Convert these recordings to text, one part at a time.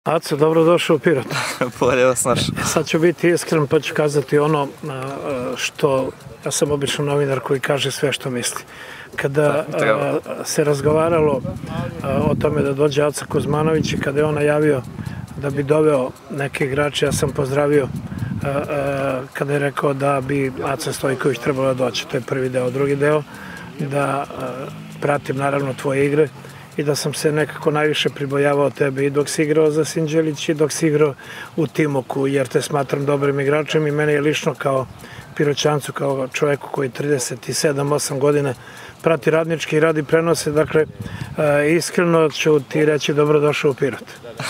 Aco, dobrodošao u Pirot. Bolje vas naš. Sad ću biti iskren pa ću kazati ono što, ja sam obično novinar koji kaže sve što misli. Kada se razgovaralo o tome da dođe Aca Kuzmanović i kada je on najavio da bi doveo neke igrače, ja sam pozdravio kada je rekao da bi Aca Stojković trebalo da doći. To je prvi deo. Drugi deo, da pratim naravno tvoje igre i da sam se nekako najviše pribojavao tebe i dok si igrao za Sinđelić i dok si igrao u Timoku, jer te smatram dobrim igračem i mene je lično kao Piroćancu, kao čoveku koji 37-8 godina prati Radnički i radi prenose, dakle iskreno ću ti reći dobrodošao u Pirot.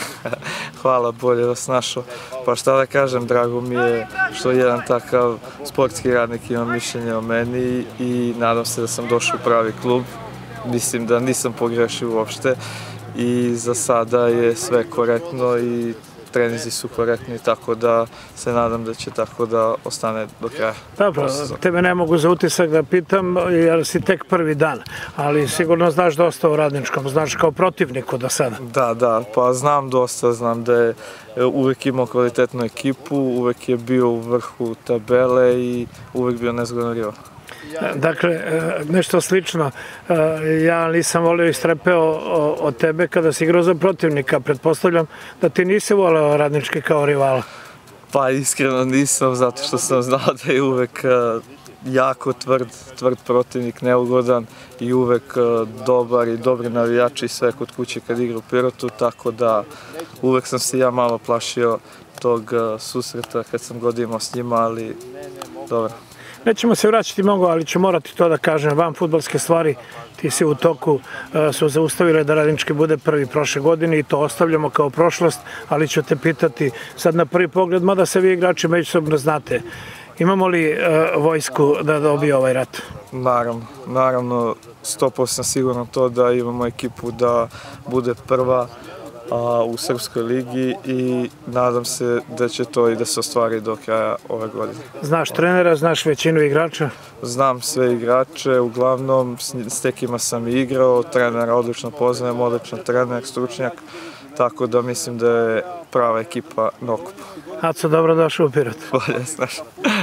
Hvala, bolje vas našao. Pa šta da kažem, drago mi je što jedan takav sportski radnik ima mišljenje o meni i nadam se da sam došao u pravi klub. Mislim da nisam pogrešio uopšte i za sada je sve korektno i treninzi su korektni, tako da se nadam da će tako da ostane do kraja. Dobro, tebe ne mogu za utisak da pitam jer si tek prvi dan, ali sigurno znaš dosta o Radničkom, znaš kao protivniku do sada. Da, pa znam dosta, znam da je uvek imao kvalitetnu ekipu, uvek je bio u vrhu tabele i uvek bio nezgodan rival. Dakle, nešto slično, ja nisam volio i strepeo od tebe kada si igrao za protivnika, pretpostavljam da ti nisi voleo Radnički kao rivala. Pa iskreno nisam, zato što sam znao da je uvek jako tvrd protivnik, neugodan i uvek dobar i dobri navijači i sve kod kuće kad igra u Pirotu, tako da uvek sam se ja malo plašio tog susreta kad sam god imao s njima, ali dobro. Nećemo se vraćati mnogo, ali ću morati to da kažem, van fudbalske stvari, ti si u toku, su zaustavile da Radnički bude prvi prošle godine i to ostavljamo kao prošlost, ali ću te pitati sad na prvi pogled, mada se vi igrači međusobno znate, imamo li vojsku da dobije ovaj rat? Naravno, 100% sigurno to da imamo ekipu da bude prva u Srpskoj ligi i nadam se da će to i da se ostvari do kraja ove godine. Znaš trenera, znaš većinu igrača? Znam sve igrače, uglavnom s nekima sam igrao, trenera odlično poznajem, odličan trener, stručnjak, tako da mislim da je prava ekipa na okupu. Aco, dobrodošao u Pirot. Bolje, znaš.